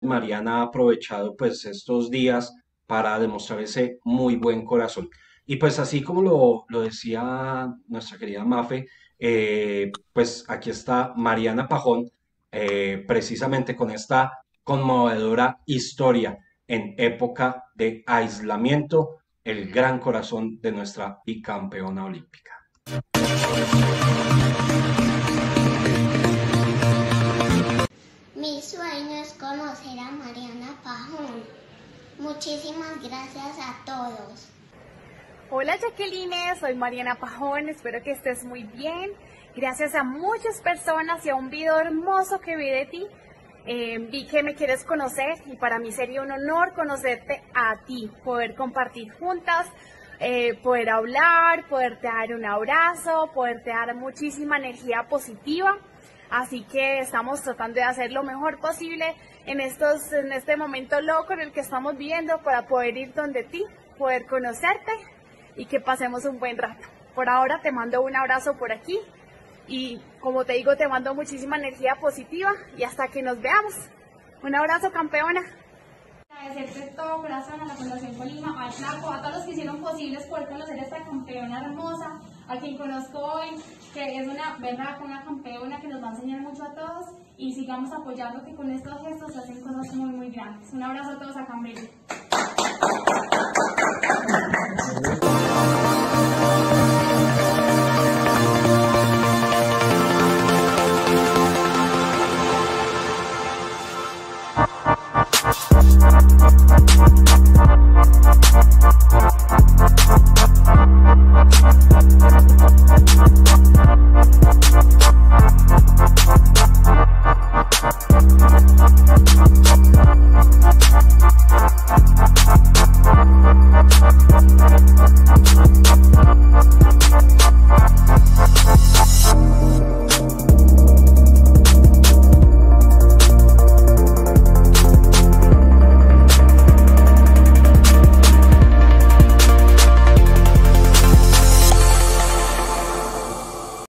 Mariana ha aprovechado pues estos días para demostrar ese muy buen corazón. Y pues así como lo decía nuestra querida Mafe, pues aquí está Mariana Pajón, precisamente con esta conmovedora historia en época de aislamiento, el gran corazón de nuestra bicampeona olímpica. Mi sueño es conocer a Mariana Pajón. Muchísimas gracias a todos. Hola Jacqueline, soy Mariana Pajón, espero que estés muy bien. Gracias a muchas personas y a un video hermoso que vi de ti, vi que me quieres conocer y para mí sería un honor conocerte a ti, poder compartir juntas, poder hablar, poderte dar un abrazo, poderte dar muchísima energía positiva. Así que estamos tratando de hacer lo mejor posible en este momento loco en el que estamos viviendo para poder ir donde ti, poder conocerte y que pasemos un buen rato. Por ahora te mando un abrazo por aquí y como te digo te mando muchísima energía positiva y hasta que nos veamos. Un abrazo, campeona. Agradecerte de todo corazón a la Fundación Colima, al Flaco, a todos los que hicieron posible poder conocer a esta campeona hermosa, a quien conozco hoy, que es una verdad, una campeona que nos va a enseñar mucho a todos y sigamos apoyando que con estos gestos se hacen cosas muy muy grandes. Un abrazo a todos acá en Bello.